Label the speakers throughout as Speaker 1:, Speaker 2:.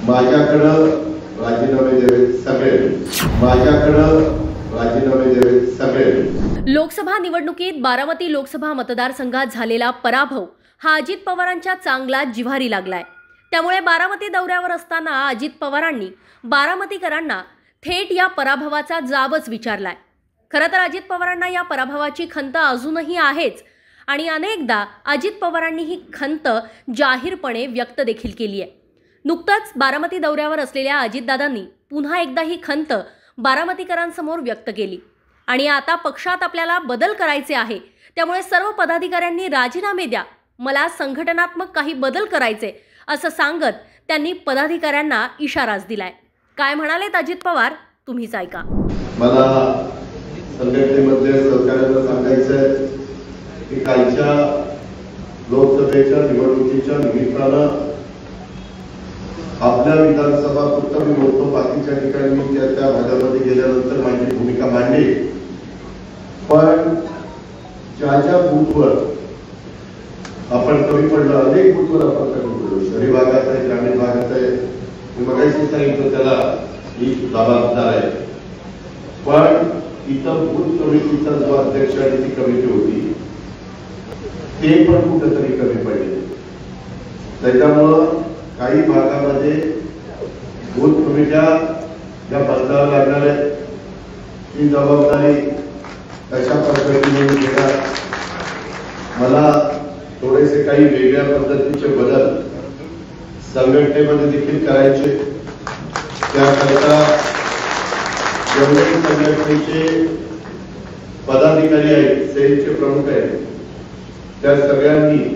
Speaker 1: माझ्याकडं राजीनामे द्यावे सगळे, माझ्याकडं राजीनामे द्यावे सगळे।
Speaker 2: लोकसभा निवडणुकीत बारामती लोकसभा मतदारसंघात झालेला पराभव हा अजित पवारांच्या चांगला जिव्हारी लागलाय। त्यामुळे बारामती दौऱ्यावर असताना अजित पवारांनी बारामतीकरांना थेट या पराभवाचा जाबच विचारलाय। खरं तर अजित पवारांना या पराभवाची खंत अजूनही आहेच आणि अनेकदा अजित पवारांनी ही खंत जाहीरपणे व्यक्त देखील केली आहे। नुकतंच बारामती दौऱ्यावर असलेल्या अजितदादांनी पुन्हा एकदा ही खंत बारामतीकरांसमोर व्यक्त केली आणि आता पक्षात आपल्याला बदल करायचे आहे, त्यामुळे सर्व पदाधिकाऱ्यांनी राजीनामे द्या, मला संघटनात्मक काही बदल करायचे असं सांगत त्यांनी पदाधिकाऱ्यांना इशाराच दिलाय। काय म्हणालेत अजित पवार तुम्हीच ऐका।
Speaker 1: मला संघटनेमध्ये सहकार्याला सांगायचं की कालच्या लोकसभेच्या निवडणुकीच्या निमित्तानं आपल्या विधानसभा फक्त मी बोलतो, बाकीच्या ठिकाणी मी त्या भागामध्ये गेल्यानंतर माझी भूमिका मांडली, पण ज्या बूथवर आपण कमी पडलो, अनेक बूथवर आपण कमी पडलो, शहरी भागात आहे, ग्रामीण भागात आहे, मी मगाशी सांगितलं त्याला ही जबाबदार आहे, पण इथं बूथ कमिटीचा जो अध्यक्ष आणि ती कमिटी होती ते पण कुठेतरी कमी पडले। त्याच्यामुळं काही भागामध्ये बूथ कमिट्या ज्या बदलाव्या लागणार आहेत ती जबाबदारी कशा पद्धतीने घेणार, मला थोडेसे काही वेगळ्या पद्धतीचे बदल संघटनेमध्ये देखील करायचे। त्याकरता जेवढे संघटनेचे पदाधिकारी आहेत, सेलचे प्रमुख आहेत, त्या सगळ्यांनी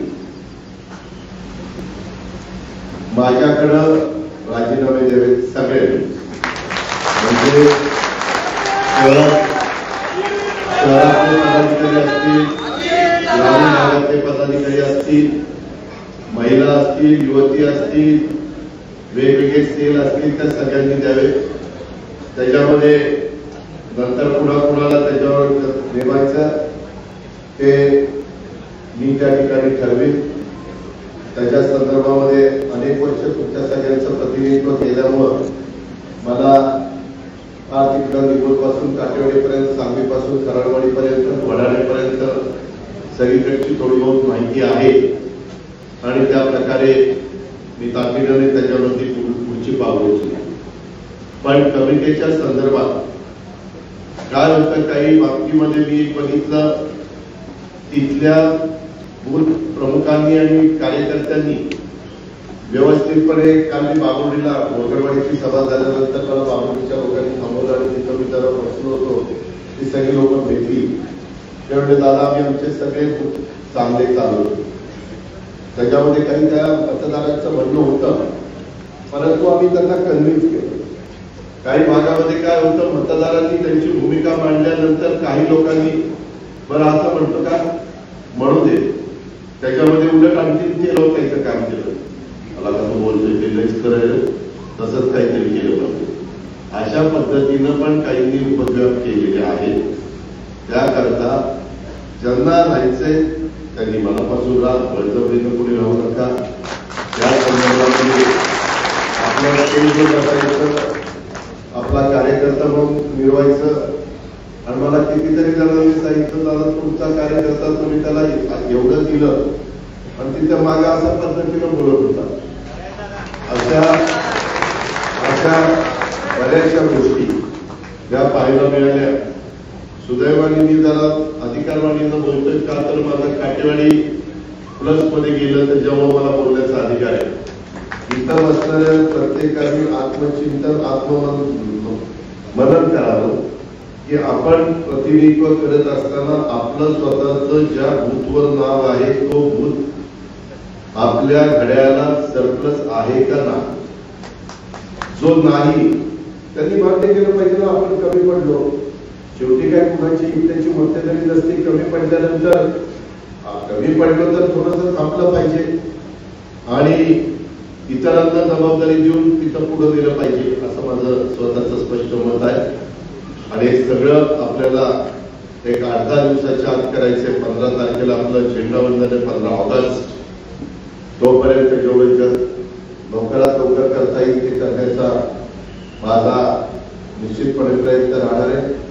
Speaker 1: माझ्याकडं राजीनामे द्यावे सगळे, म्हणजे शहरातले पदाधिकारी असतील, ग्रामीण भागातले पदाधिकारी असतील, महिला असतील, युवती असतील, वेगवेगळे सेल असतील, त्या सगळ्यांनी द्यावे। त्याच्यामध्ये नंतर कुणाला त्याच्यावर नेमायचं ते मी त्या ठिकाणी ठरवेन। त्याच्या संदर्भामध्ये अनेक वर्ष तुमच्या सगळ्यांचं प्रतिनिधित्व केल्यामुळं मला तिकडं निगोजपासून काटेवाडीपर्यंत, सांगलीपासून कराडवाडीपर्यंत, वडाळेपर्यंत सगळीकडची थोडी बहुत माहिती आहे आणि त्या प्रकारे मी तातडीने त्याच्यावरती पुढची पावलं उचलली। पण कमिटीच्या संदर्भात काय होतं, काही बाबतीमध्ये मी बघितलं तिथल्या बूथ प्रमुखांनी आणि कार्यकर्त्यांनी व्यवस्थितपणे, काल मी बाबुर्डीला मोगरवाडीची सभा झाल्यानंतर मला बाबुर्डीच्या लोकांनी थांबवलं आणि तिथं मी जरा बसलो होतो, ती सगळी लोक भेटली, त्यामुळे दादा आम्ही आमचे सगळे चांगले चालू, त्याच्यामध्ये काही त्या मतदारांचं म्हणणं होतं, परंतु आम्ही त्यांना कन्व्हिन्स केलं। काही भागामध्ये काय होतं, मतदारांनी त्यांची भूमिका मांडल्यानंतर काही लोकांनी बरं असं म्हणतो का म्हणू दे, त्याच्यामध्ये उलट आणखी ते लोक त्याचं काम केलं, मला कसं बोलतोय ते लक्ष करायचं, तसंच काहीतरी केलं पाहिजे, अशा पद्धतीनं पण काहींनी उपद्रव केलेले आहेत। त्याकरता ज्यांना राहायचंय त्यांनी मनापासून राहा, बळजबरीनं कुणी राहू नका। त्या संदर्भामध्ये आपल्याला केंद्र बसायचं, आपला कार्यकर्ता म्हणून मिळवायचं। आणि मला कितीतरी जणांनी सांगितलं, दादा तुमचा कार्यकर्ता तुम्ही त्याला एवढं दिलं आणि तिथं मागे अशा पद्धतीनं बोलत होता, अशा बऱ्याचशा गोष्टी ज्या पाहायला मिळाल्या। सुदैवाने मी जरा अधिकारवाणीनं बोलतोय का, तर माझं काटेवाडी प्लस मध्ये गेलं तर जेव्हा मला बोलण्याचा अधिकार आहे, इथं बसणाऱ्या प्रत्येकाने आत्मचिंतन, मनन करावं की आपण प्रतिनिधित्व करत असताना आपलं स्वतःचं ज्या बूथवर नाव आहे तो बूथ आपल्या घड्याला सरप्लस आहे का ना, जो नाही त्यांनी मान्य केलं पाहिजे ना, आपण कमी पडलो, शेवटी काय कुणाची त्याची मक्तेदारी नसते, कमी पडल्यानंतर कमी पडलो तर थोडंसं थांबलं पाहिजे आणि इतरांना जबाबदारी देऊन तिथं पुढे दिलं पाहिजे, असं माझं स्वतःचं स्पष्ट मत आहे। आणि हे सगळं आपल्याला एक 8-10 दिवसाच्या आत करायचे। 15 तारखेला आपलं झेंडावंदन आहे, 15 ऑगस्ट, तोपर्यंत जेवढे लवकरात लवकर करता येईल ते माझा निश्चितपणे प्रयत्न राहणार आहे